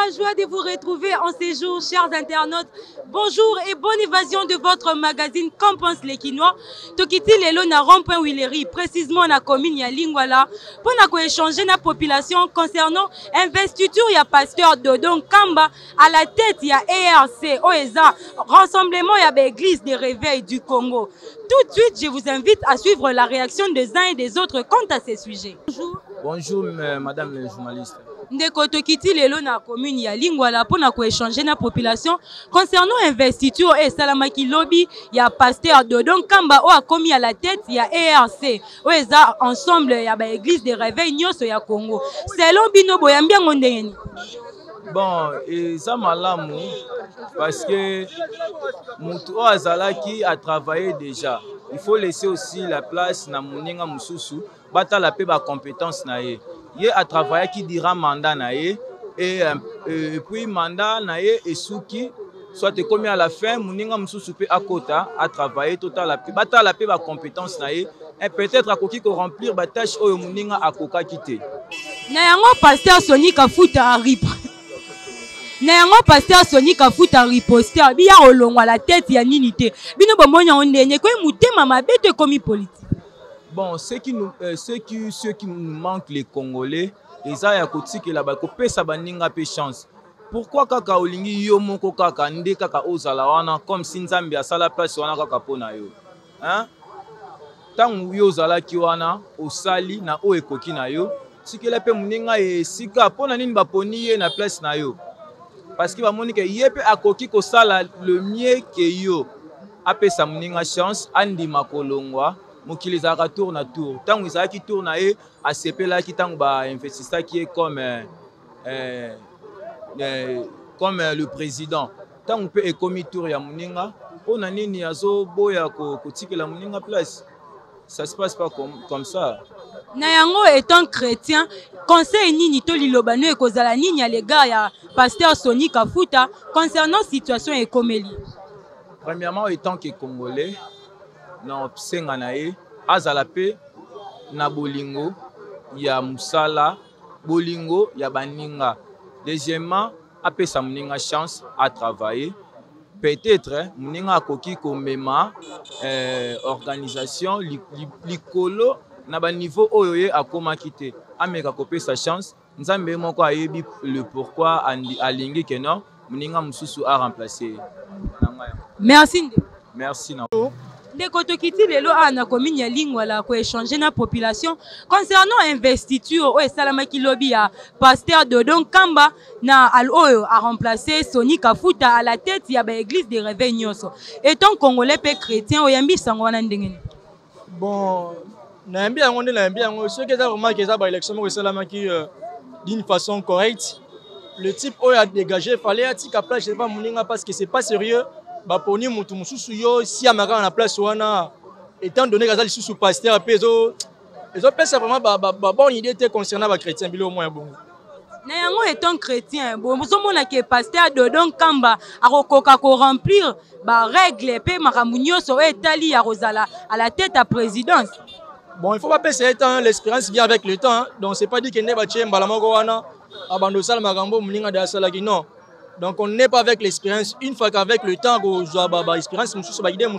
la joie de vous retrouver en ces jours, chers internautes. Bonjour et bonne évasion de votre magazine Qu'en pensent les Quinois. Tokiti lelo na rond-point Willery, précisément na commune ya Lingwala, pour na échanger na population concernant investiture ya pasteur Dodon Kamba à la tête ya ERC, OESA, Rassemblement ya l'église des réveils du Congo. Tout de suite, je vous invite à suivre la réaction des uns et des autres quant à ces sujets. Bonjour. Bonjour, madame la journaliste. Ndeko tokiti lelo na commune ya Lingwala pour na échanger na population concernant investiture et salamaki lobby ya pasteur Dodon Kamba o a commis à la tête ya ERC OESA ensemble ya ba église des réveils nyoso ya Congo. Selon bino boyambi yango ndenge. Bon, et ça malamu parce que Moutou Azalaki a travaillé déjà. Il faut laisser aussi la place na Mouninga Moussousou, bata la paix ba compétence na ye. Il a travaillé qui dira mandat na ye et puis mandat na ye et souki soit commis à la fin Mouninga Moussousou pe à Kota a travaillé total la paix bata la paix ba compétence na ye et peut-être à koki ko remplir ba tâche o Mouninga akoka kité. Na yango pasteur Sony Kafuta arrive. Na yango pasteur Sony Kafuta riposter biya olongwa la tête ya ninité bino bomonya ondenye ko mutema mabeto komi politique. Bon, ceux qui nous manquent les Congolais, ils ont que là-bas, ça baninga pe chance. Pourquoi kaka olingi yo moko kaka nde kaka ozala wana comme si Nzambi asala place wana kaka pona yo. Hein? Tant yo ozala ki wana osali na o ekoki na yo, sikela pe muninga e sika pona nini baponi ye na place na yo. Parce que ba monika yepe akoki ko sala le mieux que yo. Apesa muninga chance andi makolongwa. Mokili zaka tour na tour. Tant que ça qui tourne à CPLA qui tant ba investisseur qui est comme le président. Tant on peut économiser tour ya muninga, on a nini azo boya ko tikela muninga place. Ça se passe pas comme ça. Nayango étant chrétien, conseil nini to lilobano ekozala nini ya l'égard ya pasteur Sony Kafuta concernant situation ekomeli. Premièrement, étant que Congolais, na senga na ye azala pe na bolingo ya musala bolingo ya baninga. Deuxièmement, apesa muninga chance à travailler. Peut-être muninga akoki komema organisation likolo na ba niveau oyo ye akoma kité ameka kopesa chance nzambe moko ayebi le pourquoi alingi que non muninga mususu a remplacer. Merci. Merci na. Ndeko tokiti lelo ana commune ya Lingwala ko échanger na population concernant investiture o esalamaki lobby ya pasteur Dodon Kamba na al oyo a remplacé Sony Kafuta à la tête ya ba église des réveils nyoso. Étant congolais pe chrétien oyambi sango wana ndenge. Bon, na yambi yango ce que ça vraiment que ça ba élection ko esalamaki d'une façon correcte. Le type oyo a dégagé fallait atika place je sais pas muninga parce que c'est pas sérieux. Baponi mutu mususu yo si amaka na place wana étant donné que ça sous pasteur peso pesa vraiment bonne idée était concernant ba chrétien bilo moins bon na yango étant chrétien bon mona que pasteur Dodon Kamba akokoka ko remplir ba règle pe makambu nyonso etali ya rozala à la tête à présidence. Bon il faut pas penser temps l'espérance vient avec le temps hein? Donc c'est pas dit que ne ba tchemba la moko wana abando sala makambo muninga da sala ki non. Donc on n'est pas avec l'expérience. Une fois qu'avec le temps, on a l'expérience, on a l'idée, on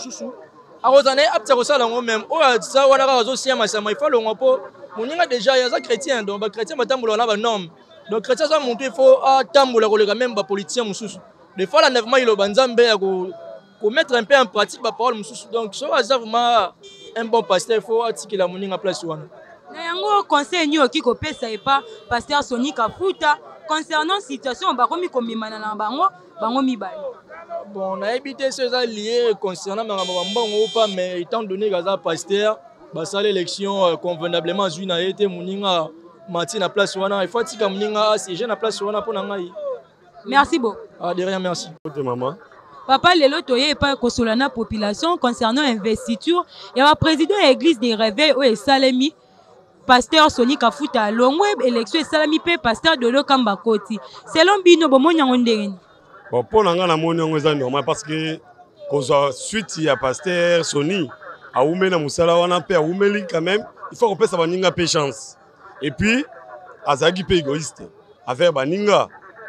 a même. Il faut le repos. On a déjà des chrétiens. Donc les chrétiens, donc chrétiens sont montés, il faut attendre même les politiciens. Des fois, la neuf mois, il faut mettre un peu en pratique la parole. Donc c'est vraiment un bon pasteur. Il faut attirer la monnaie en place. Nayango conseil ni okiko pesa epa pasteur Sony Kafuta concernant situation bakomi komimana na bango mibali. Bon, on a évité ces alliés concernant mbongo pas mais étant donné que pasteur basale l'élection convenablement une a été muninga mati na place wana il faut tika muninga siéger na place wana pour ngai. Merci beaucoup. Ah de rien merci. Maman. Papa lelo toye pa kosolana population concernant investiture et va président église des réveils o esalemi pasteur Sony Kafuta longwe élection salami pe pasteur Dodon Kamba koti selon bino bomonya ndenge. Bon pour nga na moni ngo za normal parce que cause suite ya pasteur Sony a oumé na musala wana pe a oumeli quand même il faut qu'on peut savoir ninga pe chance et puis azaki pe égoïste affaire baninga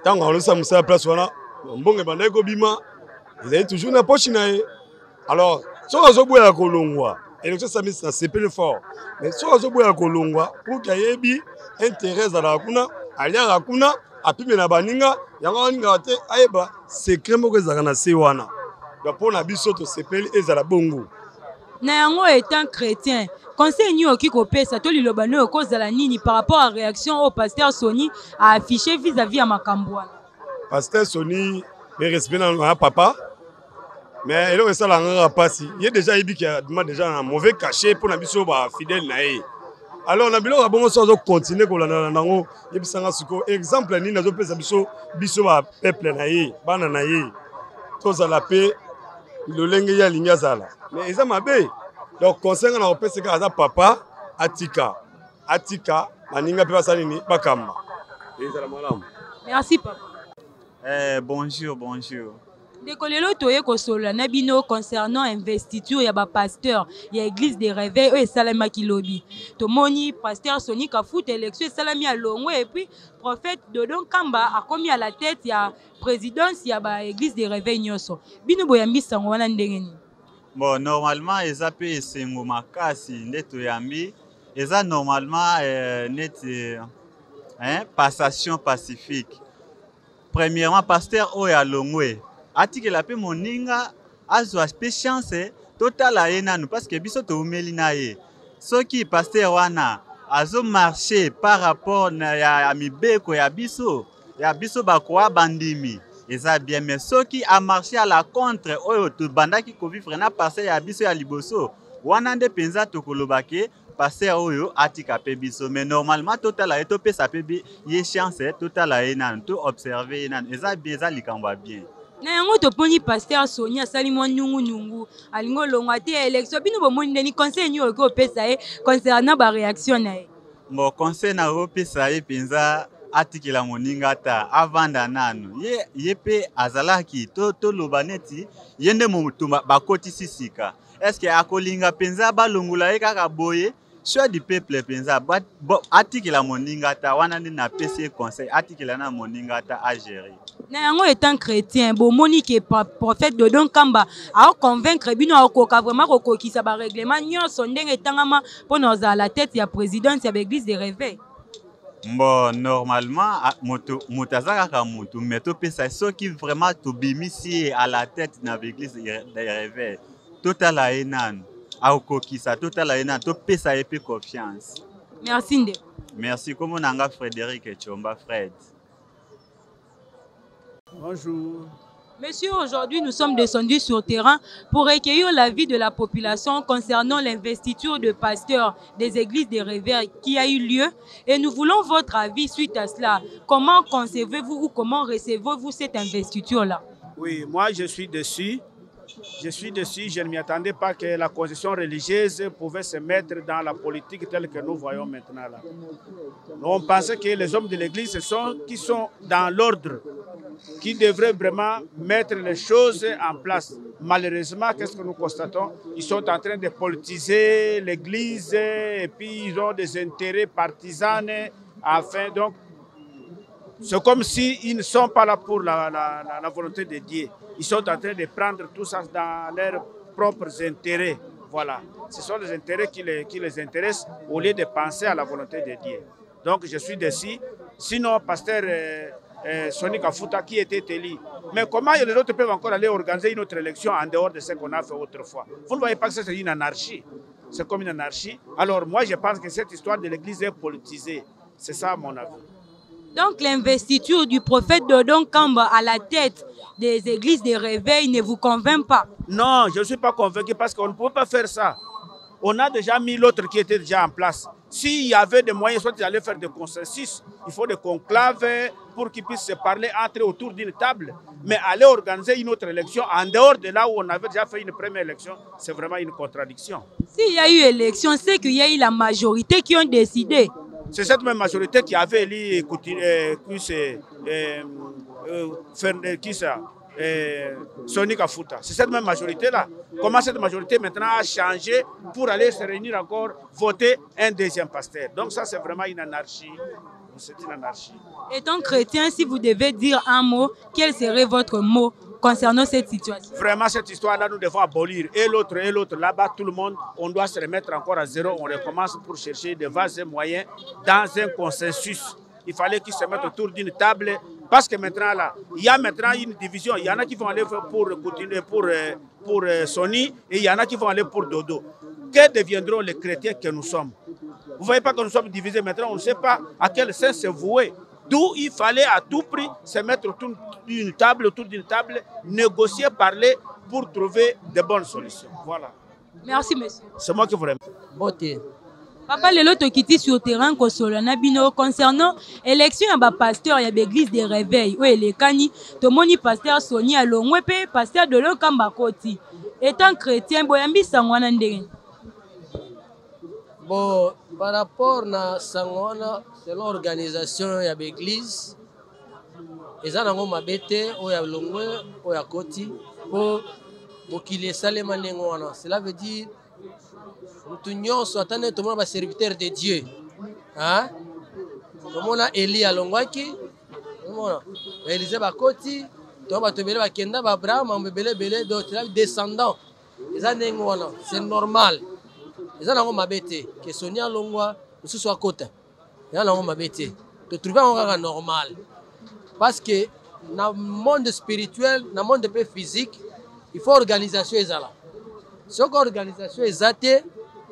ntango alosala mosala place wana mbongo ebandaki kobima ezali toujours na poche na ye. Alors soki azoboyaka kolongwa élection esamisi na sepele fort, mais soki azoboyaka kolongwa pour ke ayebi intérêt ezalaka kuna aliaka kuna apime na baninga yango baningaka te ayeba secret moko ezalaka na se wana. Donc mpo na biso tosepeli ezala bongo. Na yango étant chrétien, conseil ni oki kopesa to liloba no kozala nini par rapport à réaction au pasteur Sony a affiché vis-à-vis à makambo wana? Pasteur Sony mais respect na papa, mais eloko esala ngaka pasi ye déjà yebi ki adima déjà na mauvais cachet pour na biso ba fidèle na ye. Alors na biloko bongo so continuer kolanda nango yebisanga siko exemple nini nazopesa biso ba peuple na ye bana na ye tozala pe lolenge ya linga zala mais eza mabe. Donc conseil na opesa ka aza papa atika baninga pe basali ni bakamba ezala malamu. Merci papa. Bonjour. Dekolelo toye kosola na bino concernant investiture ya ba pasteur ya église des réveils et salama kilobi. Tomoni pasteur Sony Kafuta élection salami à Longwe et puis prophète Dodon Kamba a commis à la tête ya présidence ya ba église des réveils nyoso. Bino boyambi sango wana ndengeni. Bon, normalement eza pe esengo makasi nde toyambi eza normalement net passation pacifique. Premièrement pasteur Oya Longwe atikela pe moninga azwa pe chance totala ye nanu parce que biso toumeli na ye soki pasteur wana azo marcher par rapport na ya mibeko ya biso bakwa bandimi eza bien, mais soki a marché à la contre oyo to bandaki ko vivre na passer ya biso ya liboso wana nde penza tokolobake passer oyo atika pe biso, mais normalement totala ye to pesa pe ye chance totala ye nanu to observer ye nanu eza bien, eza likamba bien. Na yango toponi pasteur Sonia asali mwa nungu alingo longwa te élection bino bomoni ndeni conseil ni oko pesa ye concernant ba réaction na ye. Bon conseil na opesa ye penza atikela moninga ta avanda nanu ye pe azalaki to loba neti yende mutu bakoti sisika est-ce que akolinga penza balongula ye kaka boye choix du peuple penza atikela moninga ta wana ndi na pesa conseil atikela na moninga ta a gérer. Na yango étant chrétien, bomoni ke prophète Dodon Kamba a convaincre bino akoka vraiment kokokisa ba règlement nyonso ndenge tangama pona za la tête ya présidence ya l'église des réveils. Bon, normalement mutazaka ka mutu mais to pesa soki vraiment to bimisi à la tête na l'église des réveils. Totala enan akokisa totala enan to pesa ye pe confiance. Merci nde. Merci comme nanga Frédéric Chomba Fred. Bonjour. Monsieur, aujourd'hui, nous sommes descendus sur terrain pour recueillir l'avis de la population concernant l'investiture de pasteurs des églises des réveils qui a eu lieu. Et nous voulons votre avis suite à cela. Comment concevez-vous ou comment recevez-vous cette investiture-là? Oui, moi je suis dessus. Je ne m'y attendais pas que la constitution religieuse pouvait se mettre dans la politique telle que nous voyons maintenant là. On pensait que les hommes de l'église qui sont dans l'ordre, qui devraient vraiment mettre les choses en place. Malheureusement, qu'est-ce que nous constatons? Ils sont en train de politiser l'église et puis ils ont des intérêts partisans. Enfin, donc, c'est comme s'ils ne sont pas là pour la volonté de Dieu. Ils sont en train de prendre tout ça dans leurs propres intérêts. Voilà. Ce sont les intérêts qui les intéressent au lieu de penser à la volonté de Dieu. Donc je suis déçu. Sinon, pasteur Sony Kafuta qui était élu. Mais comment les autres peuvent encore aller organiser une autre élection en dehors de ce qu'on a fait autrefois? Vous ne voyez pas que c'est une anarchie? C'est comme une anarchie. Alors moi, je pense que cette histoire de l'église est politisée. C'est ça mon avis. Donc l'investiture du prophète Dodon Kamba à la tête des églises des réveils ne vous convainc pas? Non, je ne suis pas convaincu parce qu'on ne peut pas faire ça. On a déjà mis l'autre qui était déjà en place. S'il y avait des moyens, soit ils allaient faire des consensus, il faut des conclaves pour qu'ils puissent se parler entre eux autour d'une table. Mais aller organiser une autre élection en dehors de là où on avait déjà fait une première élection, c'est vraiment une contradiction. S'il y a eu élection, c'est qu'il y a eu la majorité qui ont décidé. C'est cette même majorité qui avait élu Sony Kafuta. C'est cette même majorité-là. Comment cette majorité maintenant a changé pour aller se réunir encore, voter un deuxième pasteur? Donc ça, c'est vraiment une anarchie. c'est une anarchie. Étant chrétien, si vous devez dire un mot, quel serait votre mot concernant cette situation? Vraiment, cette histoire-là, nous devons abolir. Et l'autre, là-bas, tout le monde, on doit se remettre encore à zéro. On recommence pour chercher des vases moyens dans un consensus. Il fallait qu'ils se mettent autour d'une table. Parce que maintenant, là, il y a maintenant une division. Il y en a qui vont aller pour Sony et il y en a qui vont aller pour Dodo. Que deviendront les chrétiens que nous sommes? Vous ne voyez pas que nous sommes divisés maintenant, on ne sait pas à quel sens se vouer. D'où il fallait à tout prix se mettre autour d'une table, négocier, parler pour trouver de bonnes solutions. Voilà. Merci, monsieur. C'est moi qui vous remercie. Boté. Papa, lelo tokiti sur le terrain concernant l'élection de pasteur et l'église des réveils. Oui, les cani, tout le monde pasteur Sony à Longwepe, pasteur de l'Okambakoti. Étant chrétien, boyambi sangwana ndenge. Bon, par rapport à sangwana, selon l'organisation de l'église, ils ont mabete ou ya Longwe ou ya Koti pour bokile salema nengwana. Cela veut dire tout le monde est serviteur de Dieu. Hein? Tout le monde est Élie à Longwaki. Tout le monde est Élisée Bakoti. Tout le monde est Kenda Abraham, d'autres descendants. C'est normal. Ils ont mabete que Sonia Longwa nous soit côté. Ils ont mabete. De trouver un normal. Parce que dans le monde spirituel, dans le monde physique, il faut organisation ezala. Si l'organisation est zatée,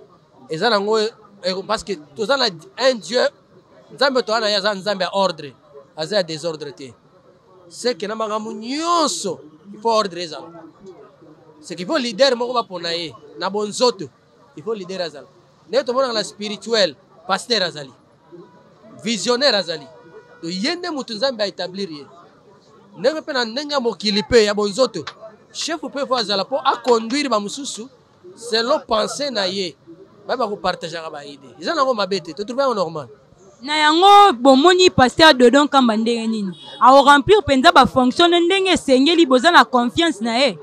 parce que tout ça un Dieu, Nzambe to ana yaza Nzambe ordre, aza désordre te. C'est que na magamu nyonso, il faut ordre ezala. C'est qu'il faut leader moko ba ponaye, na bonzoto, il faut leader azala. Ne to mona na spirituel, pasteur azali. Visionnaire azali. To yende mutu Nzambe a établir ye. Ne pe na ndenga mokili pe ya bonzoto. Chef peut faire azala pour a conduire ba mususu selon pensée na ye. Ba ko partager ba idée. Ils en ont mabete, to trouver normal. Na yango bomoni pasteur Dodon Kamba ndenge nini. A remplir penza ba fonction ndenge sengeli boza na confiance na ye.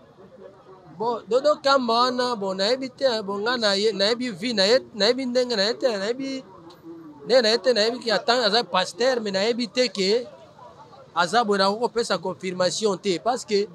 Bon, Dodo Kamba na bon na ebité bon na ye na ebi vie na ye na ebi ndenge na ete na ebi na ebi ki attend aza pasteur mais na ebité que aza bona ko pesa confirmation te parce que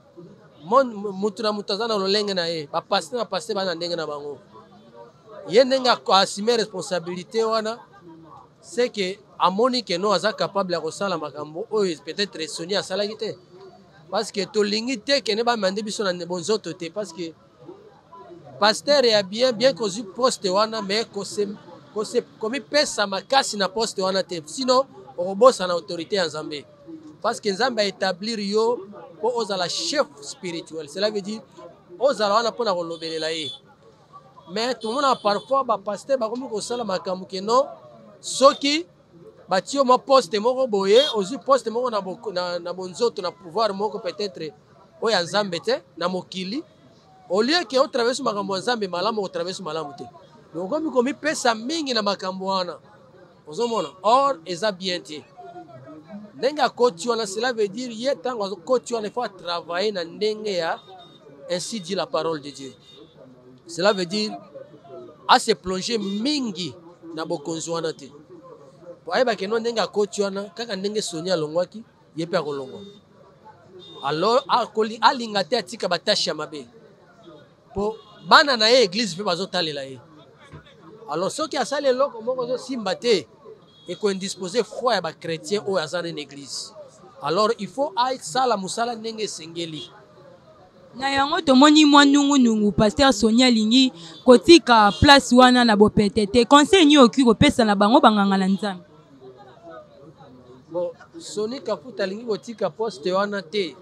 mutu na mutaza na lolenge na ye ba pasteur ba ndenge na bango. Ye ndenga ko assumer responsabilité wana c'est que amoni que no aza capable de resala makambo oyo peut-être Sonia asala kité parce que to lingité que ne ba mande biso na bonzoto te parce que pasteur ya bien que zu poste wana mais ko se comme pesa makasi na poste wana te sinon obosa na autorité en Nzambe parce que Nzambe a établir yo pour ozala chef spirituel cela veut dire ozala wana pona kolobelela ye. Mais tout le monde a parfois ba pasteur ba comme ko sala makambo que non soki batio mo poste moko boye ozu poste moko na bonzoto na pouvoir moko peut-être oya Nzambe te na mokili au lieu que on traverse makambo Nzambe malamu o traverse malamu te donc comme pesa mingi na makambo wana ozomona or eza bien te ndenga koti wana cela veut dire ye tango koti wana il faut travailler na ndenge ya ainsi dit la parole de Dieu. Cela veut dire à se plonger mingi na bokonzi wana te. Pour ayeba ke no ndenga koti wana kaka ndenge Sonia longwaki yepe akolongwa. Alors alinga te atika batashi ya mabe. Po bana na ye église pe bazotalela ye. Alors soki asali eloko moko zo simba te et ko indisposer foi ya ba chrétien o azana na église. Alors il faut ay sala musala ndenge sengeli. Na yango tomoni mwa nungu pasteur Sonia lingi kotika place wana na bopetete conseil ni oki kopesa na bango banganga na Nzambe. Bon, Soni Kafuta lingi kotika poste wana te.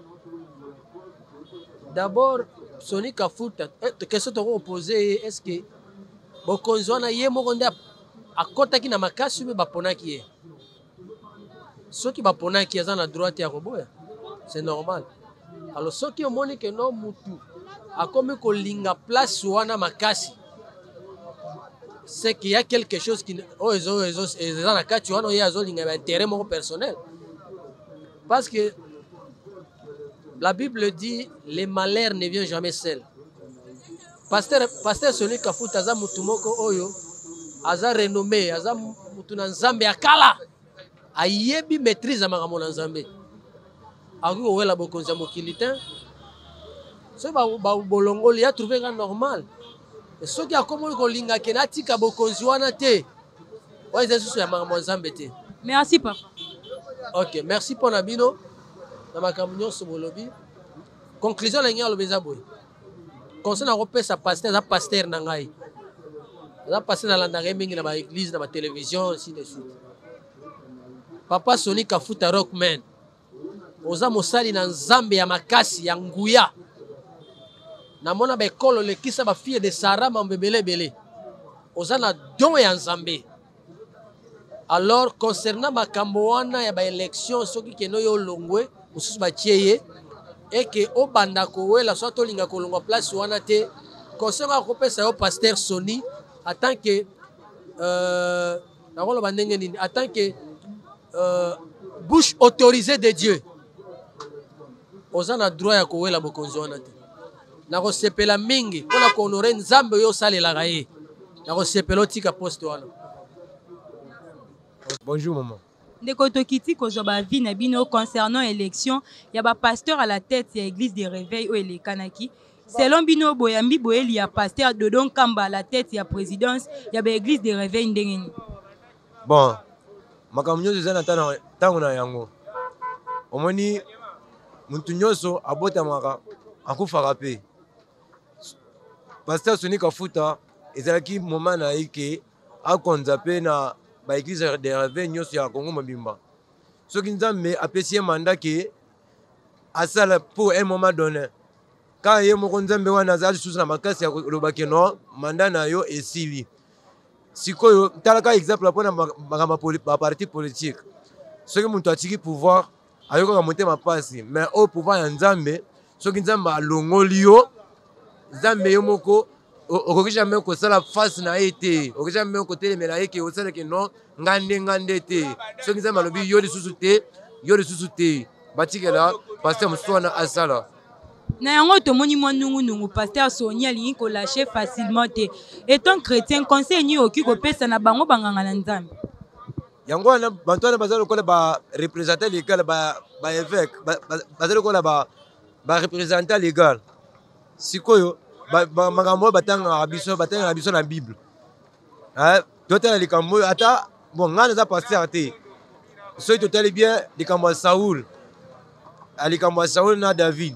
D'abord Soni Kafuta question to poser est-ce que bokonzi wana ye moko nda akotaki na makasi be baponaki ye. Soki baponaki aza na droite ya koboya. C'est normal. Alors ce qui omoni que no mutu akomi ko linga place wana makasi c'est qu'il y a quelque chose qui dans la kati wana ya zo linga intérêt mon personnel parce que la Bible dit les malheurs ne viennent jamais seuls. Pasteur Soni Kafuta aza mutu moko oyo aza renommé aza mutu na Nzambe akala ayebi maîtrise ya makambo na Nzambe akoki kowela bokonzi ya mokili te so bolongoli ya trouve nga normal soki akomoli kolinga kende atika bokonzi wana te wana eza susu ya makambo ya Nzambe te. Merci papa. Ok, merci mpona bino na makambo nyonso bolobi. Conclusion na ngai alobi eza boye conseil na kopesa paster aza paster na ngai aza paster nalandaka ye mingi na baeglise na batelevizio ainsi de suite. Papa Soni Kafuta Rockman oza mosali na Nzambe ya makasi ya nguya namona baekolo lekisa bafille de Sara mambo ebele oza na don ya Nzambe. Alors concernant makambo wana ya baélection soki keno yo olongwe mosusu batie ye eke obanda kowela so tolinga kolongwa place wana te conseil akopesa yo pasteur Soni en tant que nakoloba ndenge nini en tant que bouche autorisée de Dieu oza na droit ya kowela bokonzi wana te nakosepela mingi mpona kohonore Nzambe oyo osalelaka ye nakosepela otika poste wana. Bonjour maman. Ndeko tokiti kozwa bavi na bino concernant élection ya ba pasteur à la tête ya église des réveils o elekanaki selon bino boyambi boyeli ya pasteur Dodon Kamba à la tête ya présidence ya ba église des réveils ndengeni. Bon makambo nyonso eza na ntango na yango omoni muntu nyonso abotamaka akufaka mpe pasteur Soni Kafuta ezalaki moma na ye ke akonza mpe na baeglise de réveil nyonso ya Congo mobimba soki Nzambe apesi ye mandat ke asala pour un moment donné ka ye moko Nzambe wana aza lisusu na makasi ya koloba ke non mandat na yo esili sikoyo talaka exemple mpona baparti politique soki moto atiki pouvoir ayokaka motema pasi mais au pouvoir ya Nzambe soki Nzambe alongoli yo Nzambe yo moko okoki jamais kosala face na ye te okoki jamais kotelemela ye ke osaleke non ngande te soki Nzambe alobi yo lisusu te batikela pasteur mosusu wana asala Na yango tomoni mwa nungu pasteur Soni alingi kolashe facilement te étant chrétien conseil ni oki kopesa na bango banganga na Nzambe yango wana bantu wana baza lokola ba représenter légal ba évêque baza lokola ba représenter légal sikoyo makambo batanga biso na Bible totala likambo ata bon nga naza pasteur te soki totali bien likambo ya Saoul na David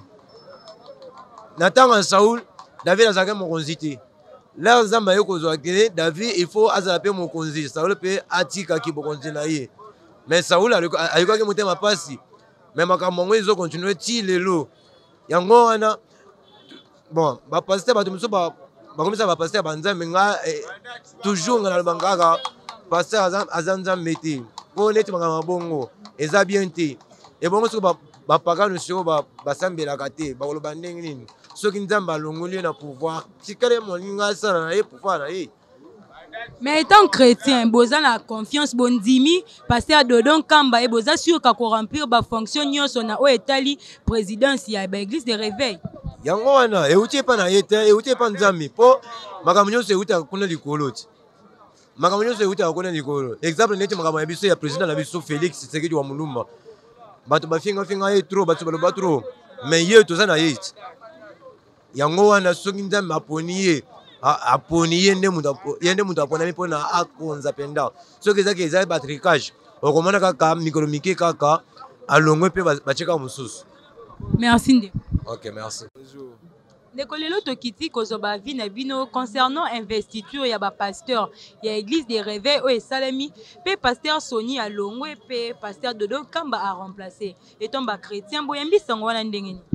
na ntango ya Saoul David azalaki mokonzi te lelo Nzambe aye kozwa ke David il faut azala mpe mokonzi Saoul mpe atikaki bokonzi na ye mais Saoul ayokaki motema pasi mais makambo yango ezokontinue ti lelo yango wana bon bapaster bato mosusu bakomisa bapaster banzambe nga toujours nga naloba kaka paster aza Nzambe te mpo neti makambo mabongo eza bien te ebongo soki bapagano siko basambelaka te bakoloba ndenge nini soki Nzambe alongoli na pouvoir tikale moninga asala na ye pouvoir na ye. Mais étant chrétien boza na confiance bondimi pasteur Dodon Kamba et boza sûr ka ko remplir ba fonction nyonso na o etali présidence ya ba église de réveil yango wana euti epa na ye te euti epa Nzambe mpo makambo nyonso eutaka kuna likolo ti makambo nyonso eutaka kuna likolo exemple neti makambo ya biso ya président na biso Félix Tshisekedi wa Mulumba bato bafinga ye trop bato baloba trop mais ye toza na ye ti yango wana soki Nzambe aponi ye nde mutu aponami mpona akonza mpenza soki ezaki eza batricage okomona kaka mikolo mike kaka alongwe mpe batieka mosusu. Merci nde. Ok, merci. Ndeko lelo tokiti kozwa bavi na bino concernant investiture ya bapasteur ya église des réveils oyo esalemi mpe pasteur Soni alongwe mpe pasteur Dodon Kamba a remplacé etant bachrétien boyambisa yango wana ndenge nini?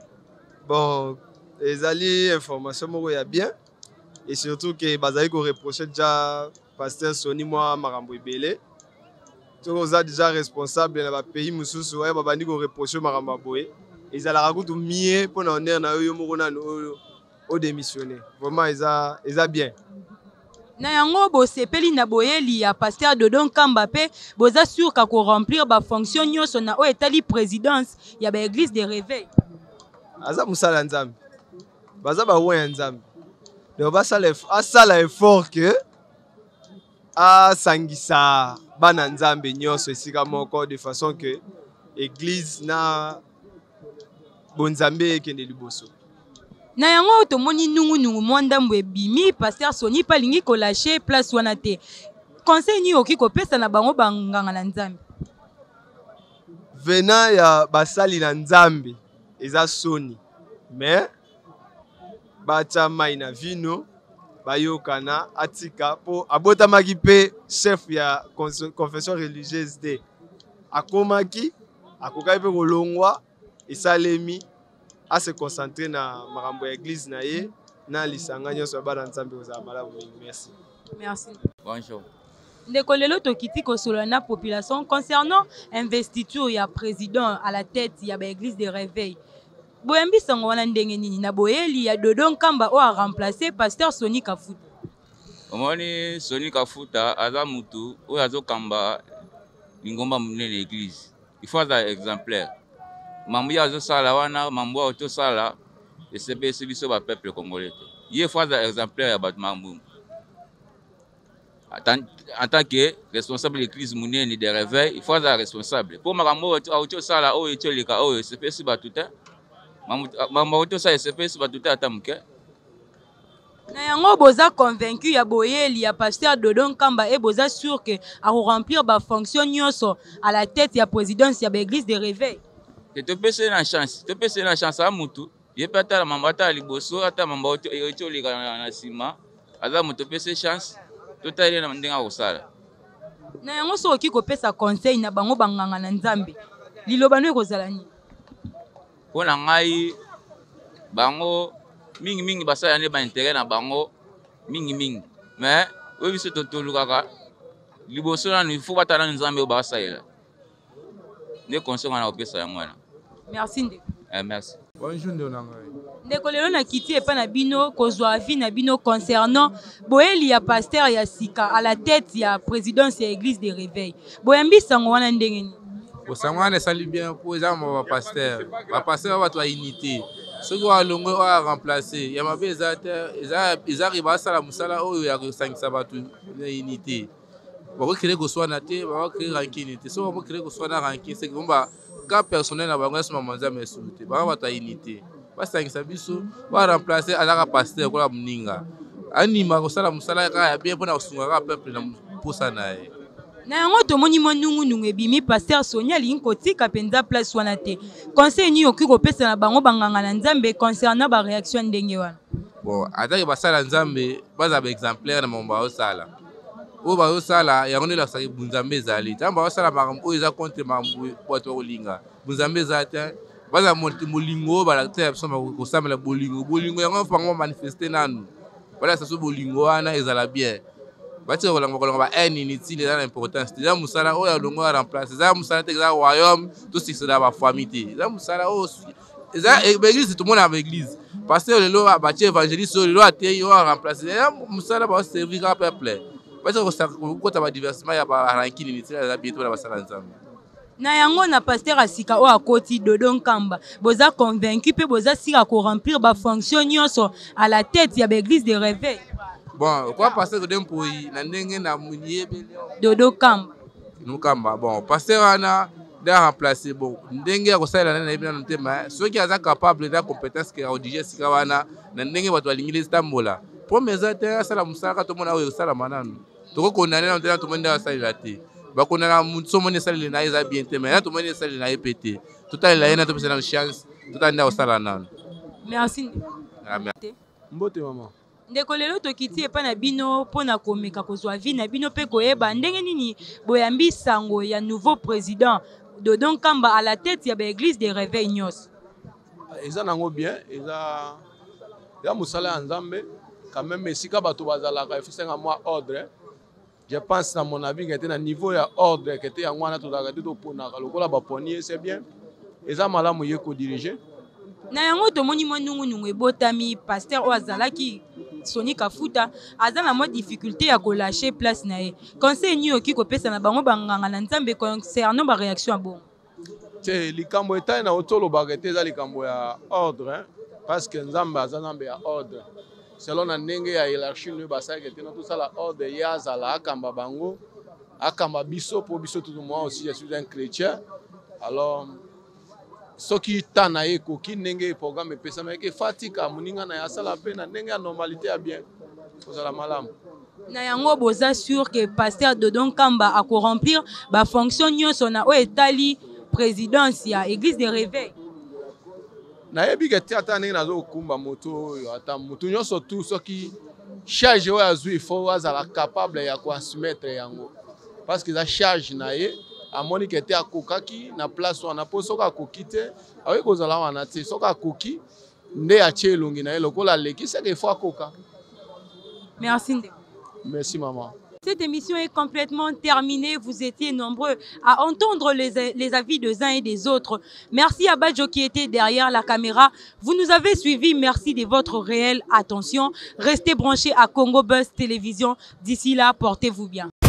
Bon ezali information moko ya bien et surtout que bazali ko reprocher déjà pasteur Soni mwa makambo ebele soki oza déjà responsable na bapays mosusu oyo babandi ko reprocher makambo boye ezalaka kutu mie mpona honneur na yo moko nano oyo odémissionné vraiment eza bien na yango bosepeli na boyeli ya pasteur Dodon Kamba mpe boza sûr ka ko remplir ba fonction nyonso na oyo etali présidence ya ba église de réveil aza mosala ya Nzambe baza baroya ya Nzambe donc asala effort que asangisa bana nzambe nyonso esika moko de façon que église na bonzambe ekende liboso. Na yango tomoni nungu mwandambo ebimi pasteur Soni pa lingi ko lâcher place wana te. Conseil ni oki ko pesa na bango banganga na nzambe. Venant ya basali na nzambe eza soni. Mais bacha mai na vino bayokana atika po abotamaki pe chef ya confession religieuse te. Akomaki akokai pe kolongwa esalemi à se concentrer na makambo ya église na ye na lisanga nyonso bana nzambe ozala malamu mingi. Merci. Merci. Bonjour. Ndeko lelo tokiti kosolola na population concernant investiture ya président à la tête ya ba église de réveil. Boyembi sango wana ndenge nini na boyeli ya Dodo Nkamba o a remplacé pasteur Soni Kafuta. Omoni Soni Kafuta aza mutu o azo kamba lingomba munene l'église. Il faut être exemplaire. Mambo ya zo sala wana mambo auto sala esepesi biso ba peuple congolais. Il faut être exemplaire ya bat mambo. En tant que responsable de l'église munene de réveil, il faut être responsable. Pour makambo auto sala o etolika o esepesi batuta. Mambo auto sala esepesi batuta atamuke. Na yango boza convaincu ya boyeli ya pasteur Dodo Nkamba et boza sûr que a remplir ba fonction nyonso à la tête ya présidence ya l'église de réveil. Que tu peux essayer la chance à mutu. Je peux être la mambata liboso, ata mambo auto lika na sima. Aza mutu peut essayer chance. Tout est na ndinga osala. Na yango so ki ko pesa conseil na bango banganga na nzambe. Liloba no ekozala ni. Pona ngai bango mingi basala ne ba intérêt na bango mingi. Mais oyo biso totolukaka liboso na il faut batana nzambe o basala. Ne conseil na opesa yango wana. Merci Ndeko. Merci. Bonjour Ndonangai. Ndeko lelo na kiti epa na bino kozwa avis na bino concernant boyeli ya pasteur ya sika à la tête ya présidence ya église de réveil. Boyembi sango wana ndenge ni. Bosango wana sali bien pour les hommes ba pasteur. Ba pasteur ba to unité. Ce qui va longo a remplacer. Ya mabe eza riba sala musala oyo ya kosangisa batu na unité. Bako créer ko soit na te, bako créer ranking te. So bako créer ko soit na ranking c'est que bomba cas personnel na bango sima manza mesute. Bako ba to unité. Basangisa biso ba remplacer alaka pasteur ko la muninga. Anima ko sala musala ka ya bien pona kosunga ka peuple na posa na ye. Na yango tomoni nungu ebimi pasteur Sonia lingi kotika penza place wana te. Conseil ni oki kopesa na bango banganga na nzambe concernant ba réaction ndenge wana. Bon, ataki basala nzambe baza ba exemplaire na mambo ba sala. O ba sala yango ne la saki bunzambe ezali. Tamba ba sala makambo eza contre mambo bato kolinga. Bunzambe ezata baza molingo ba la te soma ko samela bolingo yango fango manifester nanu. Voilà ça so bolingo wana ezala bien. Bati ko longo ba unity les importance. Déjà musala o ya longo remplacer. Ça musala te za royaume tout ce qui ba famille. Ça musala o eza église tout le monde avec église. Pasteur lelo bati évangéliste lelo atei o remplacer. Musala ba servir ka peuple. Bati ko ta ba diversement ya ba ranking unité la bientôt la basala nzambe. Na yango na pasteur asika o akoti Dodo Nkamba boza convaincu pe boza sika ko remplir ba fonction nyonso à la tête ya l'église de réveil. Bon, quoi passer que d'un pays, n'andenge na muniye Dodo Nkamba. Nkamba, bon, passer ana da remplacer bon, ndenge ya kosala na ebina ntema, ceux qui sont capables da compétence que rédiger sika wana, ndenge bato balingile stambola. Premier zate sala musaka to mona oyo sala mananu. Toko condamner na ntena to mona sala te. Ba condamner mutso mona sala na eza bien te, mais to mona sala na epete. Total la ena to pesa na chance, total nda sala nanu. Merci. Mbote maman. Ndeko lelo tokiti epa na bino pona komeka kozwa vie na bino pe koyeba ndenge nini boyambi sango ya nouveau président Dodo Nkamba à la tête ya ba église de réveil nyos. Eza nango bien, eza musala ya nzambe quand même esika bato bazalaka efisenga mwa ordre. Je pense à mon avis que na niveau ya ordre que yango wana tozalaka te toponaka lokola baponi c'est bien. Eza malamu ye ko diriger. Na yango tomoni nungu ebotami pasteur o azalaki Soni Kafuta azana mo difficulté ya ko lâcher place na ye. Conseil ni oki ko pesa na bango banganga na nzambe concernant ba réaction bon. Te likambo eta na otolo bagete za likambo ya ordre parce que nzambe azanambe ya ordre. Selon na ndenge ya hiérarchie no basaka te na tout ça la ordre ya zala akamba bango akamba biso pour biso tout moi aussi je suis un chrétien. Alors ce qui tana eko ki ndenge programme pesa mais fatika muninga na yasala pe na ndenge ya normalité ya bien kozala malamu. Na yango boza sûr que pasteur Dodon Kamba a remplir ba fonction nyonso na o etali présidence ya église de réveil. Na yebi ke ata ndenge nazo kumba moto ata moto nyonso tout ce qui charge oyo azwi il faut azala capable ya transmettre yango parce que za charge na ye amoni ke te akokaki na place wana po soka akoki te awe kozala wana te soka akoki nde atie elongi na ye lokola leki c'est que faut akoka. Merci. Merci maman. Cette émission est complètement terminée. Vous étiez nombreux à entendre les avis des uns et des autres. Merci à Badjo qui était derrière la caméra. Vous nous avez suivis. Merci de votre réelle attention. Restez branchés à Congo Buzz Télévision. D'ici là, portez-vous bien.